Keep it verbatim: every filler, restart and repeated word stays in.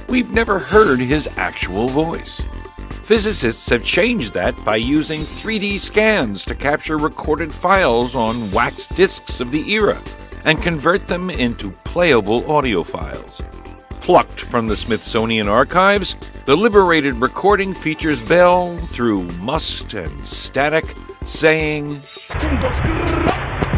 we've never heard his actual voice. Physicists have changed that by using three D scans to capture recorded files on wax discs of the era and convert them into playable audio files. Plucked from the Smithsonian archives, the liberated recording features Bell through must and static saying,